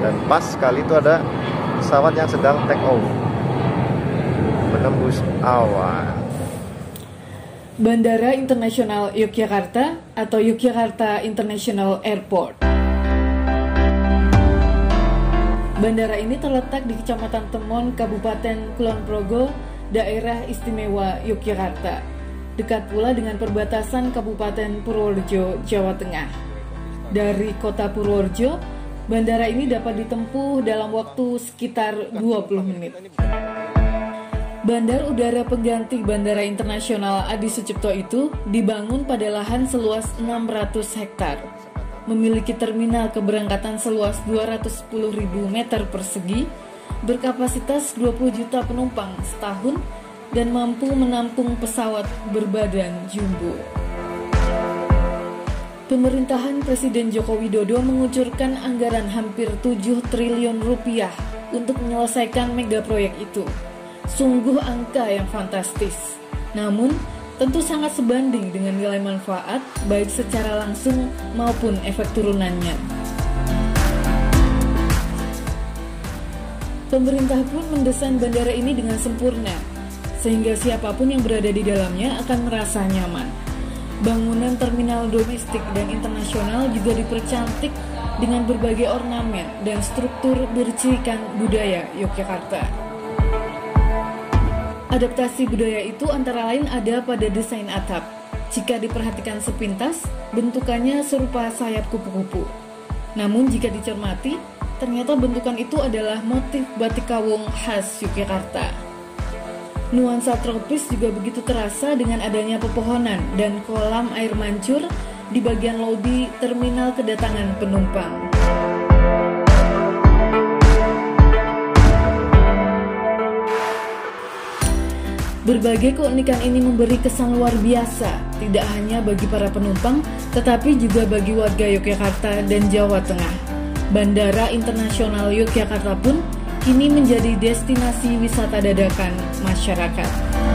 Dan pas sekali itu ada pesawat yang sedang take off menembus awan. Bandara Internasional Yogyakarta atau Yogyakarta International Airport. Bandara ini terletak di Kecamatan Temon, Kabupaten Kulon Progo, Daerah Istimewa Yogyakarta. Dekat pula dengan perbatasan Kabupaten Purworejo, Jawa Tengah. Dari kota Purworejo, bandara ini dapat ditempuh dalam waktu sekitar 20 menit. Bandar udara pengganti Bandara Internasional Adi Sucipto itu dibangun pada lahan seluas 600 hektar. Memiliki terminal keberangkatan seluas 210.000 meter persegi, berkapasitas 20 juta penumpang setahun, dan mampu menampung pesawat berbadan jumbo. Pemerintahan Presiden Joko Widodo mengucurkan anggaran hampir 7 triliun rupiah untuk menyelesaikan mega proyek itu. Sungguh angka yang fantastis. Namun, tentu sangat sebanding dengan nilai manfaat baik secara langsung maupun efek turunannya. Pemerintah pun mendesain bandara ini dengan sempurna, sehingga siapapun yang berada di dalamnya akan merasa nyaman. Bangunan terminal domestik dan internasional juga dipercantik dengan berbagai ornamen dan struktur bercirikan budaya Yogyakarta. Adaptasi budaya itu antara lain ada pada desain atap. Jika diperhatikan sepintas, bentukannya serupa sayap kupu-kupu. Namun jika dicermati, ternyata bentukan itu adalah motif batik kawung khas Yogyakarta. Nuansa tropis juga begitu terasa dengan adanya pepohonan dan kolam air mancur di bagian lobi terminal kedatangan penumpang. Berbagai keunikan ini memberi kesan luar biasa, tidak hanya bagi para penumpang, tetapi juga bagi warga Yogyakarta dan Jawa Tengah. Bandara Internasional Yogyakarta pun kini menjadi destinasi wisata dadakan masyarakat.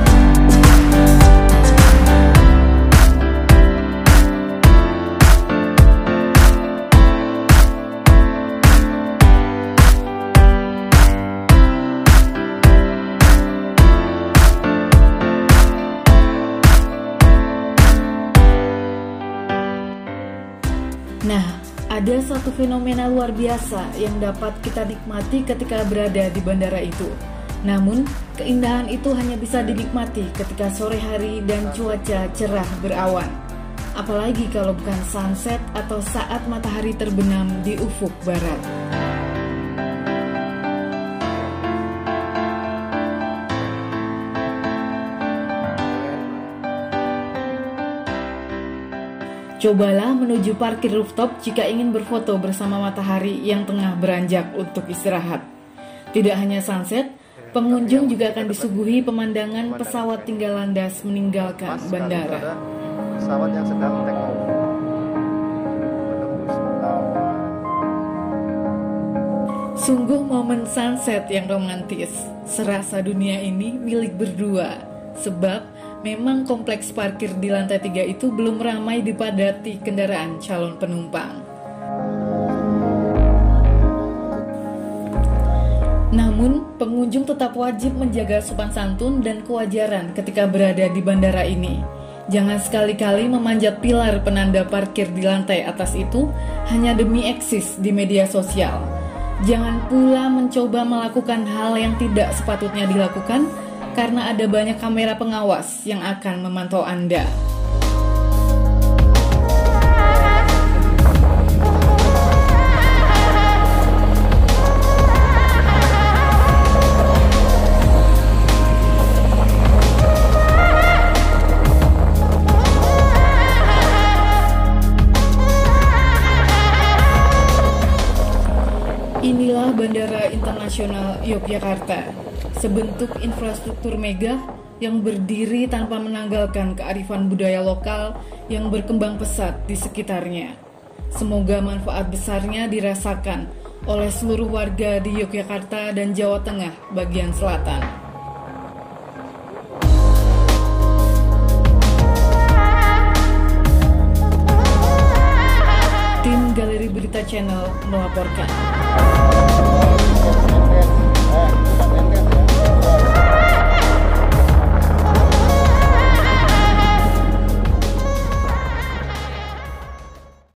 Nah, ada satu fenomena luar biasa yang dapat kita nikmati ketika berada di bandara itu. Namun, keindahan itu hanya bisa dinikmati ketika sore hari dan cuaca cerah berawan. Apalagi kalau bukan sunset atau saat matahari terbenam di ufuk barat. Cobalah menuju parkir rooftop jika ingin berfoto bersama matahari yang tengah beranjak untuk istirahat. Tidak hanya sunset, pengunjung juga akan disuguhi pemandangan pesawat tinggal landas meninggalkan bandara. Pesawat yang sedang take off menembus awan. Sungguh momen sunset yang romantis. Serasa dunia ini milik berdua. Sebab memang kompleks parkir di lantai 3 itu belum ramai dipadati kendaraan calon penumpang. Namun, pengunjung tetap wajib menjaga sopan santun dan kewajaran ketika berada di bandara ini. Jangan sekali-kali memanjat pilar penanda parkir di lantai atas itu hanya demi eksis di media sosial. Jangan pula mencoba melakukan hal yang tidak sepatutnya dilakukan karena ada banyak kamera pengawas yang akan memantau Anda. Inilah Bandara Internasional Yogyakarta, sebentuk infrastruktur megah yang berdiri tanpa menanggalkan kearifan budaya lokal yang berkembang pesat di sekitarnya. Semoga manfaat besarnya dirasakan oleh seluruh warga di Yogyakarta dan Jawa Tengah bagian selatan. Tim Galeri Berita Channel melaporkan.